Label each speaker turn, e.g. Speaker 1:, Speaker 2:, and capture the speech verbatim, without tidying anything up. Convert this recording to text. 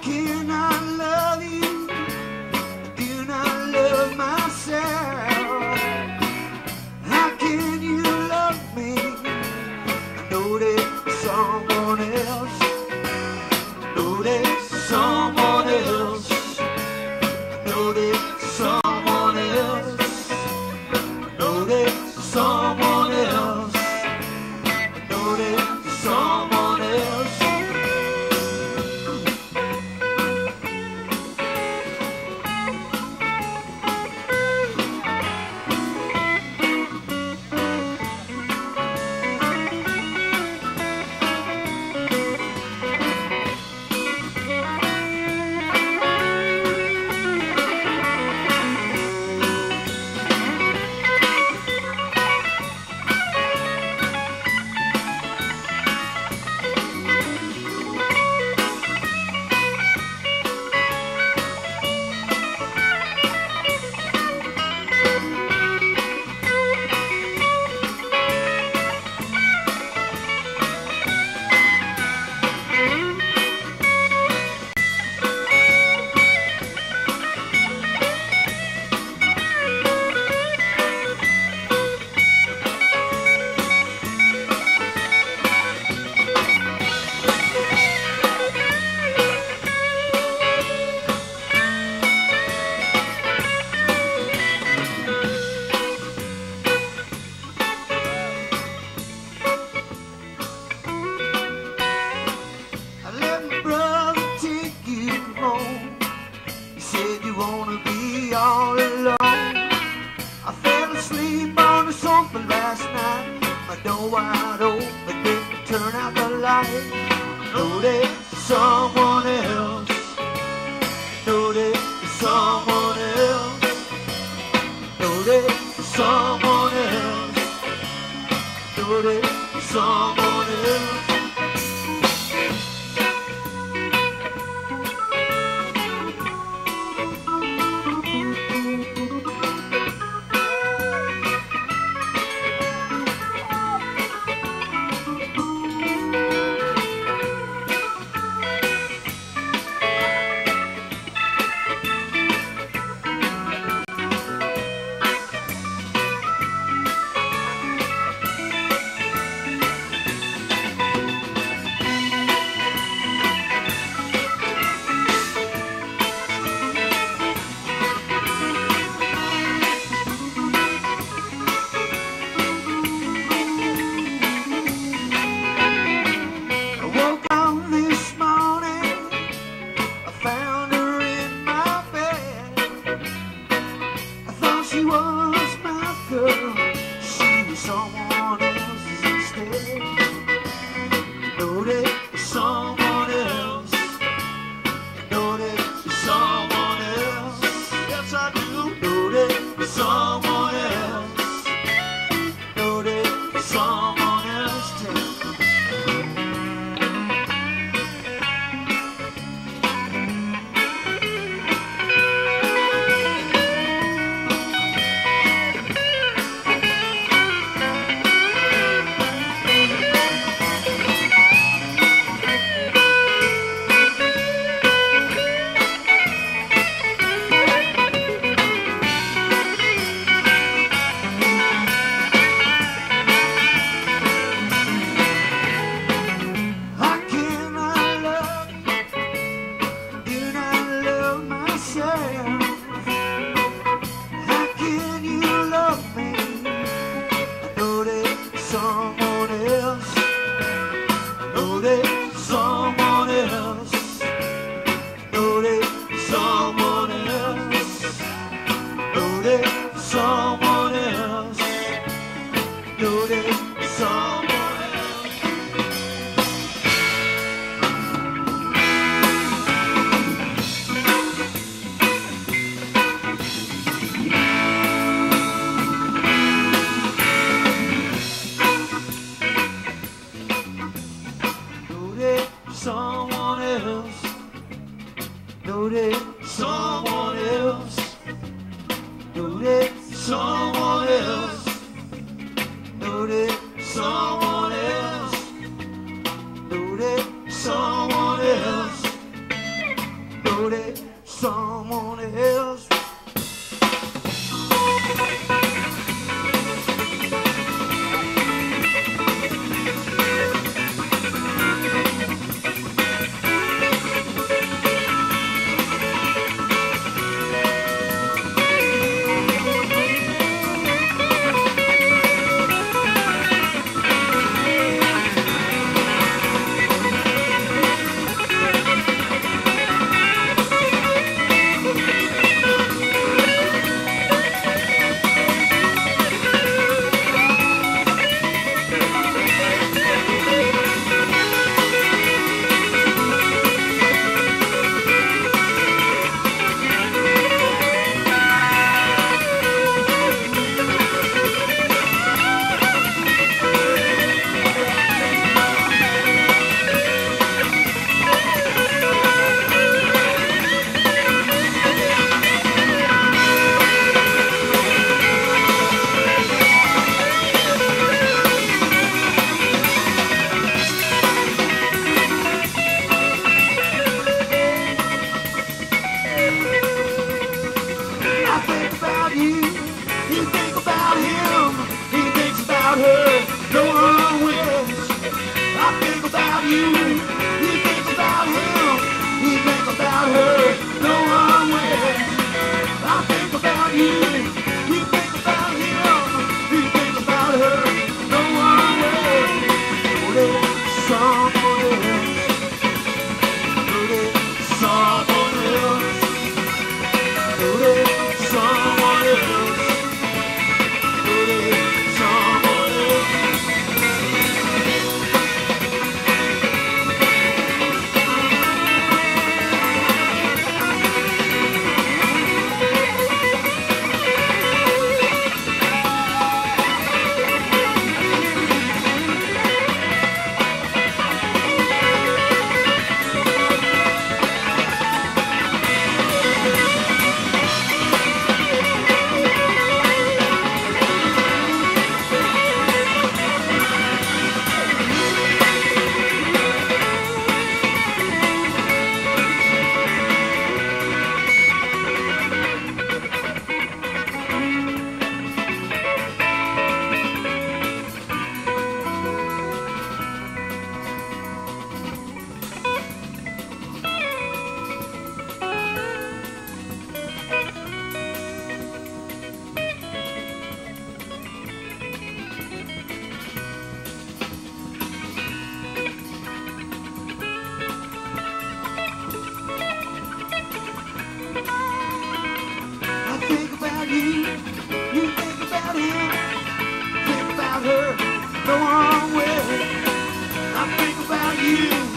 Speaker 1: cannot love you, do not love myself. How can you love me? I know there's someone else. I know there's someone else. I know there's someone else. I know there's someone else. I know there's someone else. All alone, I fell asleep on the sofa last night. My door wide open, didn't turn out the light. Know there's someone else. Know there's someone else. Know there's someone else. Know there's someone else. She was my girl, she was someone else's instead. Know there's someone else. Know there's someone else. Yes, I do. Know there's someone else. Know there's someone else too. Someone else, know there's someone else, know there's someone else, know there's someone else, know there's someone else. Someone else, know there's someone else, know there's someone else, know there's someone else, know there's someone else, know there's someone else. You, you think about him, think about her, go on with it. I think about you.